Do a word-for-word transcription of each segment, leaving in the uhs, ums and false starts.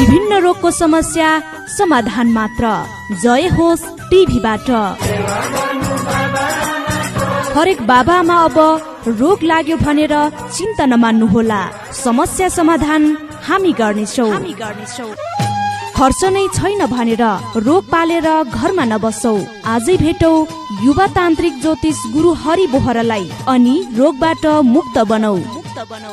विभिन्न रोगको समस्या समाधान मात्र। जय होस् टिभीबाट। हरेक बाबामा अब रोग लाग्यो भनेर चिन्ता नमान्नुहोला। समस्या समाधान हामी गर्नेछौँ। हामी गर्नेछौँ। खर्च नै छैन भनेर रोग पालेर घरमा नबसौ। आजै भेटौ युवा तान्त्रिक ज्योतिष गुरु हरि बोहरालाई अनि रोगबाट मुक्त बनौ। मुक्त बनौ।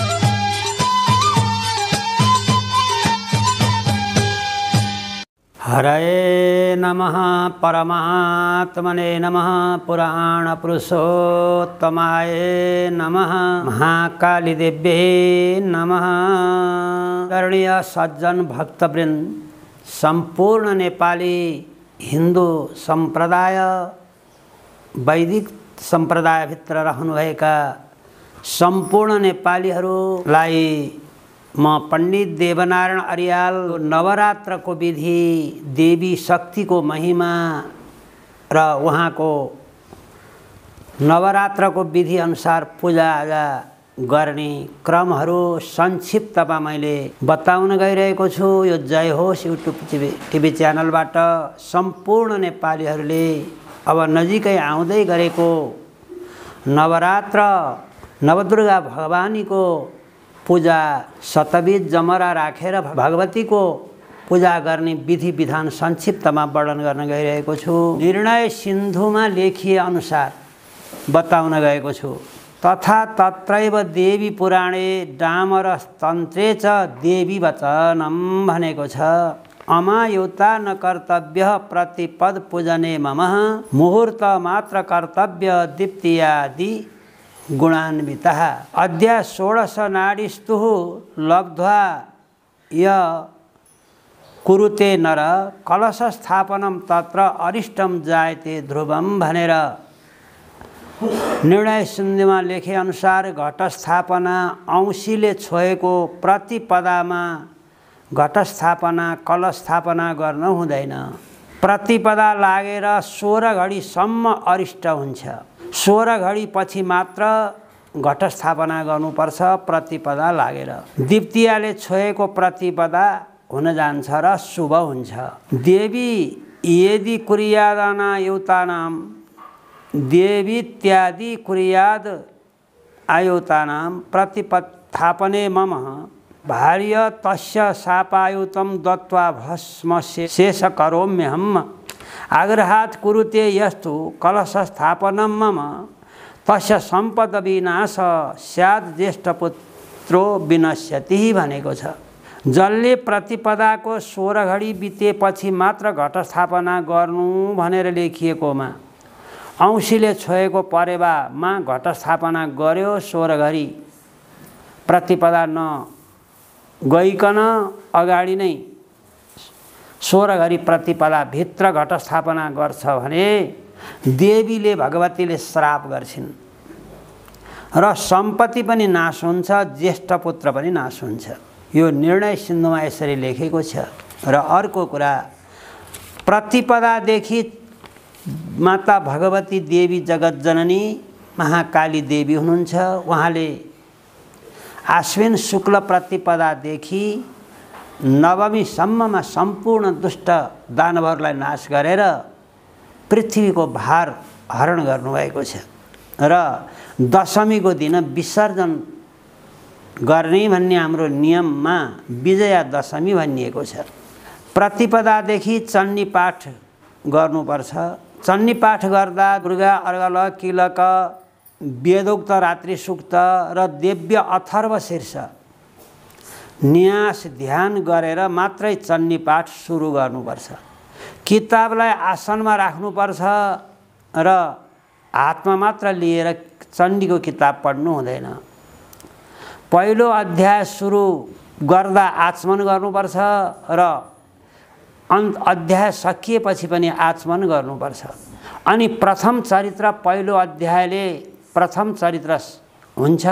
हरये नमः परमात्मने नमः पुराण पुरुषोत्तमाय नमः महाकाली देव्ये नमः। करणीय सज्जन भक्तवृन्द, सम्पूर्ण नेपाली हिन्दू सम्प्रदाय वैदिक सम्प्रदायभित्र रहनुभएका सम्पूर्ण नेपालीहरूलाई म पण्डित देवनारायण अर्याल नवरात्रको विधि, देवी शक्तिको महिमा र उहाँको नवरात्रको विधि अनुसार पूजाआजा गर्ने क्रमहरू संक्षिप्तमा मैले बताउन गइरहेको छु। यो जय होस् युट्युब टिभी टिभी च्यानलबाट सम्पूर्ण नेपालीहरूले अब नजिकै आउँदै गरेको नवरात्र नवदुर्गा भवानीको पूजा शतबीज जमरा राखेर भगवतीको पूजा गर्ने विधि विधान संक्षिप्तमा वर्णन गर्न गइरहेको छु। निर्णय सिन्धुमा लेखिए अनुसार बताउन गएको छु। तथा तत्रैव देवी पुराणे डामरस्तन्त्रे च देवी वचनम भनेको छ। अमायुता न कर्तव्य प्रतिपद पूजने मम मुहूर्त मात्र कर्तव्य दीप्तियादि गुणान्वितः। अद्य षोडश नाडीस्तुः लब्ध्वा य कुरुते नर कलश स्थापनम तत्र अरिष्टम जायते ध्रुवम भनेर निर्णय सिन्धुमा लेखे अनुसार घटस्थापना औँसीले छोएको प्रतिपदामा घटस्थापना कलश स्थापना गर्न हुँदैन। प्रतिपदा लागेर सोह्र घडीसम्म अरिष्ट हुन्छ। सोह्र घडी पछि मात्र घटस्थापना गर्नुपर्छ प्रतिपदा लागेर। दीप्तियाले छोएको प्रतिपदा हुन जान्छ र शुभ हुन्छ। देवी यदि कुर्यादना युतानां देवीत्यादि कुर्याद आयुतानां प्रतिपत्थापने मम भार्य तस्य शापायुतं दत्त्वा भस्म शेष करोम्यहम्। आग्रहात् कुरुते यस्तु कलशस्थापनं मम तस्य सम्पद विनाश स्यात् ज्येष्ठपुत्रो विनश्यति भनेको छ। जसले प्रतिपदाको सोह्र घडी बितेपछि मात्र घटस्थापना गर्नु भनेर लेखिएकोमा औँसीले छोएको परेवामा घटस्थापना गर्यो। सोह्र घडी प्रतिपदा न गइकन अगाडि नै सोह्र घडी प्रतिपदा भित्र घटस्थापना गर्छ भने देवीले भगवतीले श्राप गर्छिन् र सम्पत्ति पनि नाश हुन्छ, ज्येष्ठ पुत्र पनि नाश हुन्छ। यो निर्णय सिन्धुमा यसरी लेखेको छ। र अर्को कुरा, प्रतिपदादेखि माता भगवती देवी जगतजननी महाकाली देवी हुनुहुन्छ। उहाँले आश्विन शुक्ल प्रतिपदादेखि नवमीसम्ममा सम्पूर्ण दुष्ट दानवहरूलाई नाश गरेर पृथ्वीको भार हरण गर्नुभएको छ र दशमीको दिन विसर्जन गर्ने भन्ने हाम्रो नियममा विजया दशमी भनिएको छ। प्रतिपदादेखि चण्डी पाठ गर्नुपर्छ। चण्डी पाठ गर्दा दुर्गा अर्गल किलक वेदोक्त रात्रि सूक्त र दिव्य अथर्व शीर्ष न्यास ध्यान गरेर मात्रै चण्डी पाठ सुरु गर्नुपर्छ। किताबलाई आसनमा राख्नुपर्छ र हातमा मात्र लिएर चण्डीको किताब पढ्नु हुँदैन। पहिलो अध्याय सुरु गर्दा आचमन गर्नुपर्छ र अन्त अध्याय सकिएपछि पनि आचमन गर्नुपर्छ। अनि प्रथम चरित्र पहिलो अध्यायले प्रथम चरित्र हुन्छ।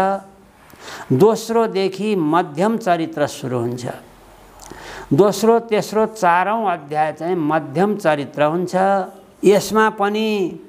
दोस्रोदेखि मध्यम चरित्र सुरु हुन्छ। दोस्रो तेस्रो चारौं अध्याय चाहिँ मध्यम चरित्र हुन्छ। यसमा पनि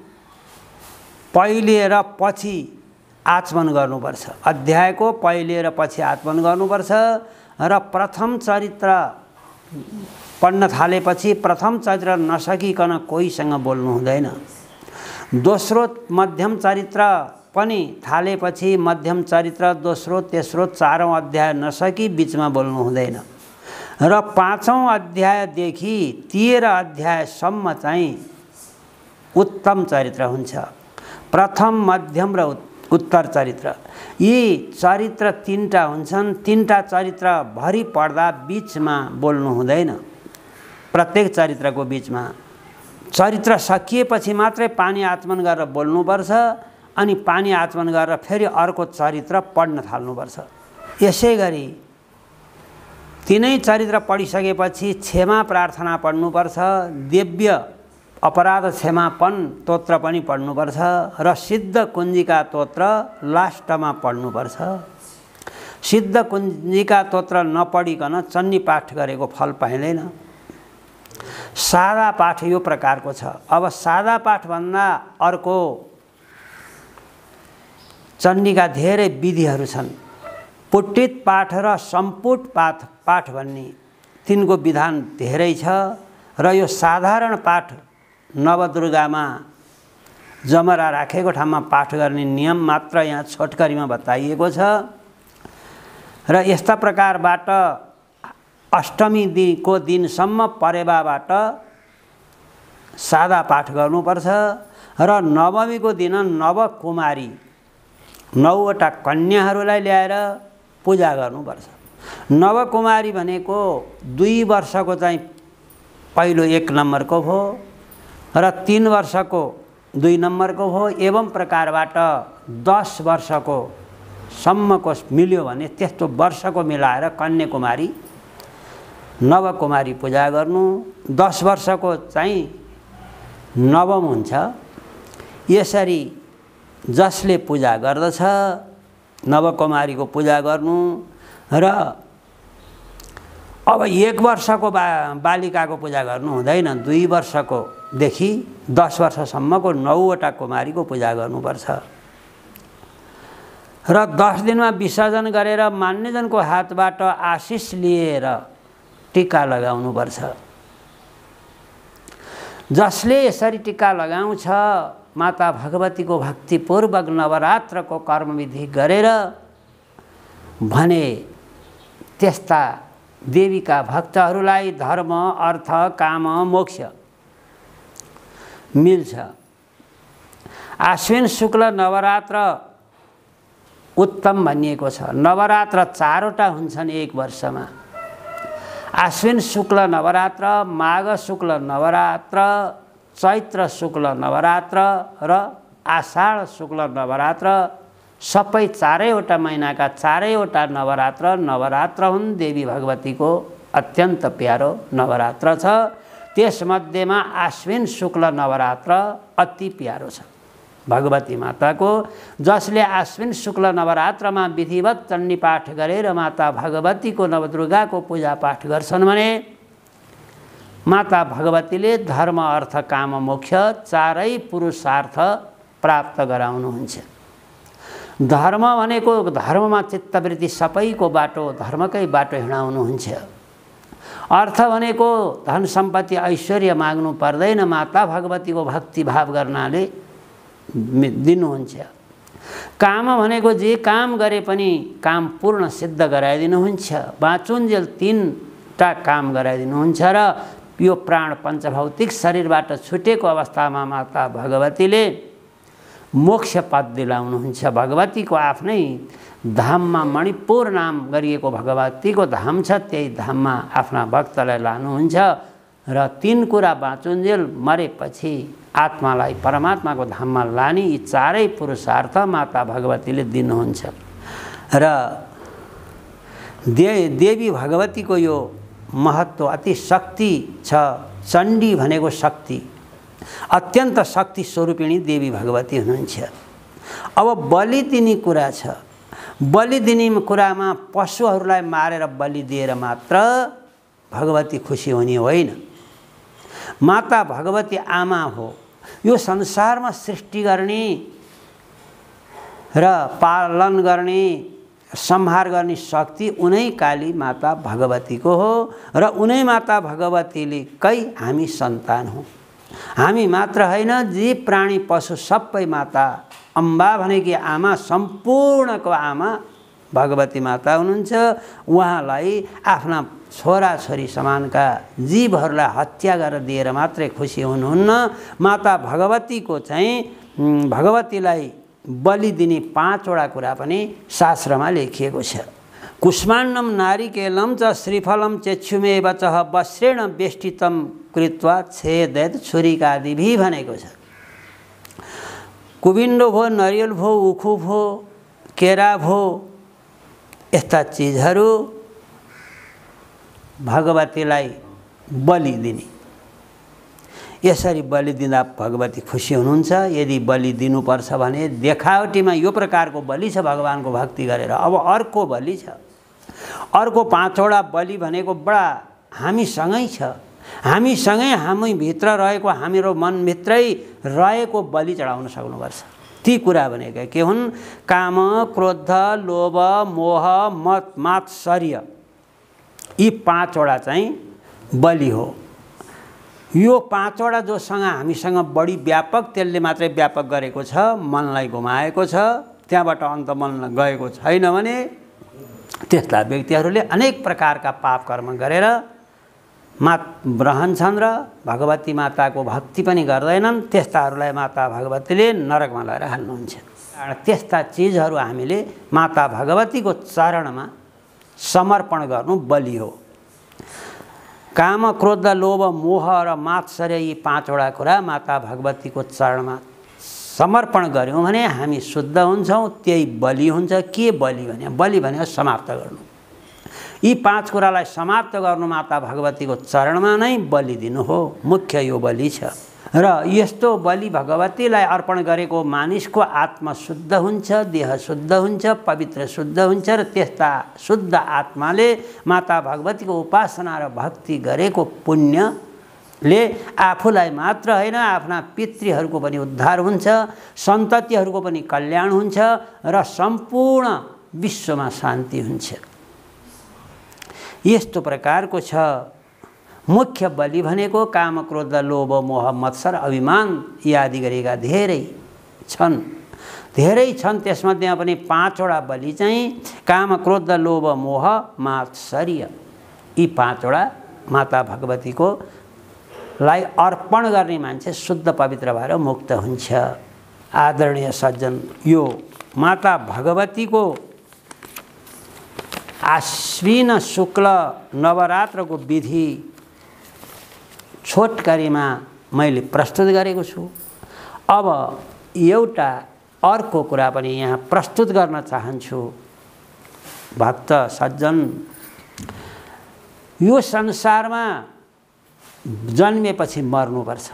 पहिले र पछि आचमन गर्नुपर्छ। अध्यायको पहिले र पछि आचमन गर्नुपर्छ र प्रथम चरित्र पढ्न थालेपछि प्रथम चरित्र नसकिकन कोहीसँग बोल्नु हुँदैन। दोस्रो मध्यम चरित्र पनि थालेपछि मध्यम चरित्र दोस्रो तेस्रो चारौँ अध्याय नसकी बिचमा बोल्नु हुँदैन र पाँचौँ अध्यायदेखि तेह्र अध्यायसम्म चाहिँ उत्तम चरित्र हुन्छ। प्रथम मध्यम र उत्तर चरित्र यी चरित्र तीनटा हुन्छन्। तीनटा चरित्र भरि पढ्दा बिचमा बोल्नु हुँदैन। प्रत्येक चरित्रको बिचमा चरित्र सकिएपछि मात्रै पानी आचमन गरेर बोल्नुपर्छ अनि पानी आचमन गरेर फेरि अर्को चरित्र पढ्न थाल्नुपर्छ। यसै गरी तीनै चरित्र पढिसकेपछि क्षमा प्रार्थना पढ्नुपर्छ, दिव्य अपराध क्षमापन स्तोत्र पनि पढ्नुपर्छ र सिद्ध कुञ्जिका स्तोत्र लास्टमा पढ्नुपर्छ। सिद्ध कुञ्जिका स्तोत्र नपढिकन चन्नी पाठ गरेको फल पाइँदैन। सादा पाठ यो प्रकारको छ। अब सादा पाठभन्दा अर्को चण्डीका धेरै विधिहरू छन्। पुट्टित पाठ र सम्पुट पाठ पाठ भन्ने तिनको विधान धेरै छ र यो साधारण पाठ नवदुर्गामा जमरा राखेको ठाउँमा पाठ गर्ने नियम मात्र यहाँ छोटकरीमा बताइएको छ र यस्ता प्रकारबाट अष्टमी दिनको दिनसम्म परेवाबाट सादा पाठ गर्नुपर्छ र नवमीको दिन नवकुमारी नौवटा कन्याहरूलाई ल्याएर पूजा गर्नुपर्छ। नवकुमारी भनेको दुई वर्षको चाहिँ पहिलो एक नम्बरको भयो र तीन वर्षको दुई नम्बरको भयो। एवं प्रकारबाट दस वर्षको सम्मको मिल्यो भने त्यस्तो वर्षको मिलाएर कन्याकुमारी नवकुमारी पूजा गर्नु। दस वर्षको चाहिँ नवम हुन्छ। यसरी जसले पूजा गर्दछ नवकुमारीको पूजा गर्नु र अब एक वर्षको बा बालिकाको पूजा गर्नु हुँदैन। दुई वर्षको देखि दस वर्षसम्मको नौवटा कुमारीको पूजा गर्नुपर्छ र दस दिनमा विसर्जन गरेर मान्यजनको हातबाट आशिष लिएर टीका लगाउनुपर्छ। जसले यसरी टीका लगाउँछ माता भगवतीको भक्तिपूर्वक नवरात्रको कर्मविधि गरेर भने त्यस्ता देवीका भक्तहरूलाई धर्म अर्थ काम मोक्ष मिल्छ। आश्विन शुक्ल नवरात्र उत्तम भनिएको छ। नवरात्र चारवटा हुन्छन् एक वर्षमा। आश्विन शुक्ल नवरात्र, माघ शुक्ल नवरात्र, चैत्र शुक्ल नवरात्र र आषाढ शुक्ल नवरात्र। सबै चारैवटा महिनाका चारैवटा नवरात्र नवरात्र हुन्। देवी भगवतीको अत्यन्त प्यारो नवरात्र छ। त्यसमध्येमा आश्विन शुक्ल नवरात्र अति प्यारो छ भगवती माताको। जसले आश्विन शुक्ल नवरात्रमा विधिवत चण्डी पाठ गरेर माता भगवतीको नवदुर्गाको पूजा पाठ गर्छन् भने माता भगवतीले धर्म अर्थ काम मोक्ष चारै पुरुषार्थ प्राप्त गराउनुहुन्छ। धर्म भनेको धर्ममा चित्तवृत्ति सबैको बाटो धर्मकै बाटो हिँडाउनुहुन्छ। अर्थ भनेको धन सम्पत्ति ऐश्वर्य माग्नु पर्दैन, माता भगवतीको भक्तिभाव गर्नाले दिनुहुन्छ। काम भनेको जे काम गरे पनि काम पूर्ण सिद्ध गराइदिनुहुन्छ। बाँचुन्जेल तीनटा काम गराइदिनुहुन्छ र यो प्राण पञ्चभौतिक शरीरबाट छुटेको अवस्थामा माता भगवतीले मोक्ष पद दिलाउनुहुन्छ। भगवतीको आफ्नै धाममा मणिपुर नाम गरिएको भगवतीको धाम छ, त्यही धाममा आफ्ना भक्तलाई लानुहुन्छ र तीन कुरा बाँचुन्जेल मरेपछि आत्मालाई परमात्माको धाममा लाने यी चारै पुरुषार्थ माता भगवतीले दिनुहुन्छ। र दे देवी भगवतीको यो महत्त्व अति शक्ति छ। चण्डी भनेको शक्ति, अत्यन्त शक्ति स्वरूपिणी देवी भगवती हुनुहुन्छ। अब बलि दिने कुरा छ। बलि दिने कुरामा पशुहरूलाई मारेर बलि दिएर मात्र भगवती खुसी हुने होइन। माता भगवती आमा हो। यो संसारमा सृष्टि गर्ने र पालन गर्ने संहार गर्ने शक्ति उनै काली माता भगवतीको हो र उनै माता भगवतीले कै हामी सन्तान हौँ। हामी मात्र होइन, जीव प्राणी पशु सबै माता अम्बा भनेकी आमा, सम्पूर्णको आमा भगवती माता हुनुहुन्छ। उहाँलाई आफ्ना छोराछोरी समानका जीवहरूलाई हत्या गरेर दिएर मात्रै खुसी हुनुहुन्न। माता भगवतीको चाहिँ भगवतीलाई बलि दिने पाँचवटा कुरा पनि शास्त्रमा लेखिएको छ। कुष्माण्डम नारिकेलम च श्रीफलम चेक्षुमेव च वस्त्रेण वेष्टितम कृत्वा छेदेत छुरिकादिभि भनेको छ। कुबिन्डो भो, नरियल भो, उखु भो, केरा भो, यस्ता चिजहरू भगवतीलाई बलि दिने। यसरी बलि दिँदा भगवती खुसी हुनुहुन्छ। यदि बलि दिनुपर्छ भने देखावटीमा यो प्रकारको बलि छ भगवानको भक्ति गरेर। अब अर्को बलि छ। अर्को पाँचवटा बलि भनेको बडा हामीसँगै छ। हामीसँगै हामीभित्र रहेको, हाम्रो मनभित्रै रहेको बलि चढाउन सक्नुपर्छ। ती कुरा भनेका के हुन्? काम, क्रोध, लोभ, मोह, मत, मात्सर्य, यी पाँचवटा चाहिँ बलि हो। यो पाँचवटा जोसँग हामीसँग बढी व्यापक, त्यसले मात्रै व्यापक गरेको छ, मनलाई घुमाएको छ, त्यहाँबाट अन्त मन गएको छैन भने त्यस्ता व्यक्तिहरूले अनेक प्रकारका पाप कर्म गरेर मात रहन्छन् र भगवती माताको भक्ति पनि गर्दैनन्। त्यस्ताहरूलाई माता भगवतीले नरकमा लगेर हाल्नुहुन्छ। त्यस्ता चिजहरू हामीले माता भगवतीको चरणमा समर्पण गर्नु बलि हो। काम, क्रोध, लोभ, मोह र मात्सर्य, यी पाँचवटा कुरा माता भगवतीको चरणमा समर्पण गऱ्यौँ भने हामी शुद्ध हुन्छौँ। त्यही बलि हुन्छ। के बलि भने? बलि भनेको समाप्त गर्नु। यी पाँच कुरालाई समाप्त गर्नु माता भगवतीको चरणमा नै बलि दिनु हो। मुख्य यो बलि छ। र यस्तो बलि भगवतीलाई अर्पण गरेको मानिसको आत्मा शुद्ध हुन्छ, देह शुद्ध हुन्छ, पवित्र शुद्ध हुन्छ र त्यस्ता शुद्ध आत्माले माता भगवतीको उपासना र भक्ति गरेको पुण्यले आफूलाई मात्र होइन, आफ्ना पितृहरूको पनि उद्धार हुन्छ, सन्ततिहरूको पनि कल्याण हुन्छ र सम्पूर्ण विश्वमा शान्ति हुन्छ। यस्तो प्रकारको छ। मुख्य बलि भनेको काम, क्रोध, लोभ, मोह, मत्सर, अभिमान आदि गरेका धेरै छन्। धेरै छन्। त्यसमध्येमा पनि पाँचवटा बलि चाहिँ काम, क्रोध, लोभ, मोह, मात्सर्य, यी पाँचवटा माता भगवतीको लाई अर्पण गर्ने मान्छे शुद्ध पवित्र भएर मुक्त हुन्छ। आदरणीय सज्जन, यो माता भगवतीको आश्विन शुक्ल नवरात्रको विधि छोटकरीमा मैले प्रस्तुत गरेको छु। अब एउटा अर्को कुरा पनि यहाँ प्रस्तुत गर्न चाहन्छु। भक्त सज्जन, यो संसारमा जन्मेपछि मर्नुपर्छ।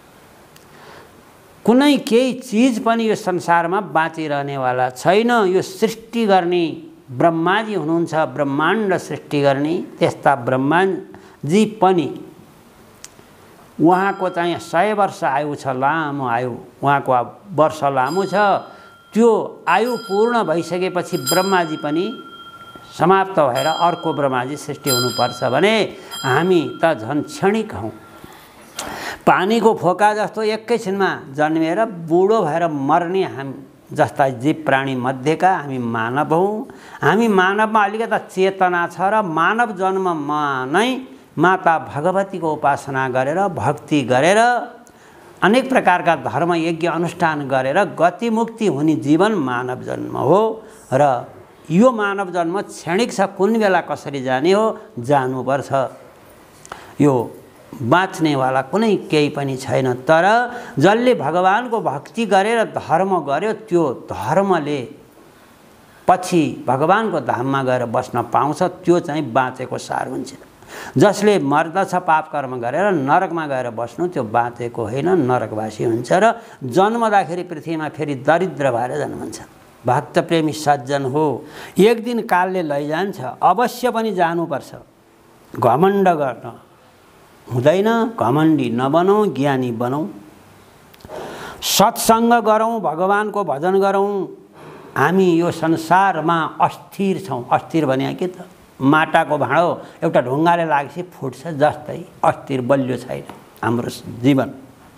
कुनै केही चिज पनि यो संसारमा बाँचिरहनेवाला छैन। यो सृष्टि गर्ने ब्रह्माजी हुनुहुन्छ, ब्रह्माण्ड सृष्टि गर्ने। त्यस्ता ब्रह्माजी पनि उहाँको चाहिँ सय वर्ष आयु छ, लामो आयु। उहाँको वर्ष लामो छ। त्यो आयु पूर्ण भइसकेपछि ब्रह्माजी पनि समाप्त भएर अर्को ब्रह्माजी सृष्टि हुनुपर्छ भने हामी त झन् क्षणिक हौँ। पानीको फोका जस्तो एकैछिनमा जन्मेर बुढो भएर मर्ने हामी जस्ता जीव प्राणी मध्येका हामी मानव हौँ। हामी मानवमा अलिकता चेतना छ र मानव जन्ममा नै माता भगवतीको उपासना गरेर, भक्ति गरेर, अनेक प्रकारका धर्म यज्ञ अनुष्ठान गरेर गति मुक्ति हुने जीवन मानव जन्म हो। र यो मानव जन्म क्षणिक छ। कुन बेला कसरी जाने हो, जानुपर्छ। यो बाँच्नेवाला कुनै केही पनि छैन। तर जसले भगवानको भक्ति गरेर धर्म गर्यो, त्यो धर्मले पछि भगवानको धाममा गएर बस्न पाउँछ। त्यो चाहिँ बाँचेको सार हुन्छ। जसले मर्दछ पाप कर्म गरेर नरकमा गएर बस्नु, त्यो बाँचेको होइन, नरकवासी हुन्छ र जन्मदाखेरि पृथ्वीमा फेरि दरिद्र भएर जन्मन्छ। भक्त प्रेमी सज्जन हो, एक दिन कालले लैजान्छ। अवश्य पनि जानुपर्छ। घमण्ड गर्न हुँदैन। घमण्डी नबनौँ, ज्ञानी बनौँ। सत्सङ्ग गरौँ, भगवानको भजन गरौँ, हामी यो संसारमा अस्थिर छौँ। अस्थिर भने के त? माटाको भाँडो एउटा ढुङ्गाले लागेपछि फुट्छ जस्तै अस्थिर बलियो छैन हाम्रो जीवन।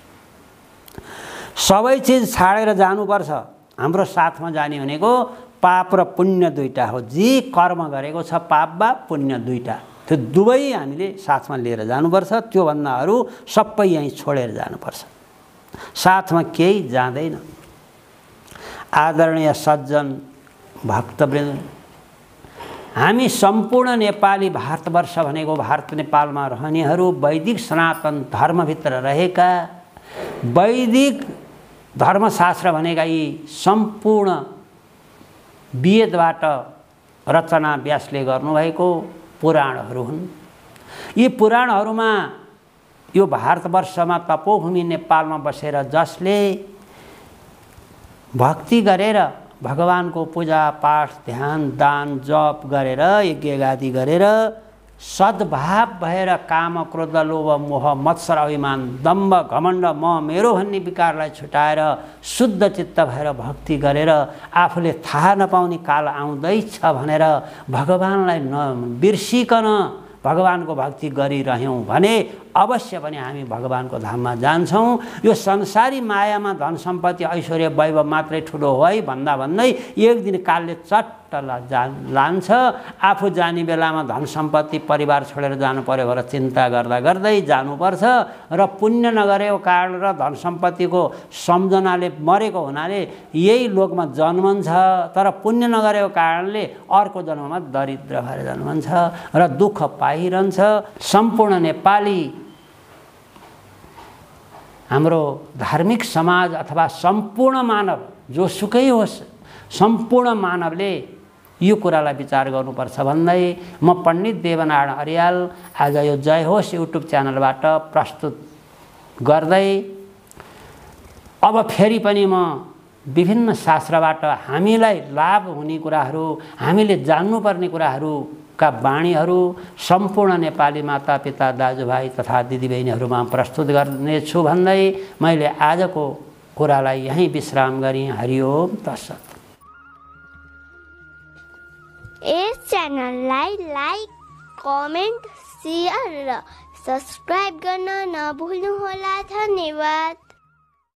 सबै चिज छाडेर जानुपर्छ। हाम्रो साथमा जाने भनेको पाप र पुण्य दुईटा हो। जे कर्म गरेको छ पाप वा पुण्य दुईटा, त्यो दुवै हामीले साथमा लिएर जानुपर्छ। त्योभन्दा अरू सबै यहीँ छोडेर जानुपर्छ। साथमा केही जाँदैन। आदरणीय सज्जन भक्तवृन्द, हामी सम्पूर्ण नेपाली भारतवर्ष भनेको भारत नेपालमा रहनेहरू वैदिक सनातन धर्मभित्र रहेका, वैदिक धर्मशास्त्र भनेका यी सम्पूर्ण वेदबाट रचना व्यासले गर्नुभएको पुराणहरू हुन्। यी पुराणहरूमा यो भारतवर्षमा तपोभूमि नेपालमा बसेर जसले भक्ति गरेर भगवानको पूजा पाठ ध्यान दान जप गरेर यज्ञगादी गरेर सद्भाव भएर काम क्रोध लोभ मोह मत्सर अभिमान दम्भ घमण्ड म मेरो भन्ने विकारलाई छुटाएर शुद्ध चित्त भएर भक्ति गरेर आफूले थाहा नपाउने काल आउँदैछ भनेर भगवानलाई नबिर्सिकन भगवानको भक्ति गरिरह्यौँ भने अवश्य पनि हामी भगवानको धाममा जान्छौँ। यो संसारी मायामा धन सम्पत्ति ऐश्वर्य वैभव मात्रै ठुलो हो है भन्दा भन्दै एक दिन कालले चट्ट जा लान्छ। आफू जाने बेलामा धन सम्पत्ति परिवार छोडेर जानु पर्यो भनेर चिन्ता गर्दा गर्दै जानुपर्छ र पुण्य नगरेको कारण र धन सम्पत्तिको सम्झनाले मरेको हुनाले यही लोकमा जन्मन्छ, तर पुण्य नगरेको कारणले अर्को जन्ममा दरिद्र भएर जन्मन्छ र दुःख पाइरहन्छ। सम्पूर्ण नेपाली हाम्रो धार्मिक समाज अथवा सम्पूर्ण मानव जोसुकै होस्, सम्पूर्ण मानवले यो कुरालाई विचार गर्नुपर्छ भन्दै म पण्डित देवनारायण अर्याल आज यो जय होस् युट्युब च्यानलबाट प्रस्तुत गर्दै अब फेरि पनि म विभिन्न शास्त्रबाट हामीलाई लाभ हुने कुराहरू, हामीले जान्नुपर्ने कुराहरूका बाणीहरू सम्पूर्ण नेपाली मातापिता दाजुभाइ तथा दिदीबहिनीहरूमा प्रस्तुत गर्नेछु भन्दै मैले आजको कुरालाई यहीँ विश्राम गरेँ। हरिओम तत्सत। यस च्यानललाई लाइक, कमेन्ट, सेयर र सब्स्क्राइब गर्न नभुल्नुहोला। धन्यवाद।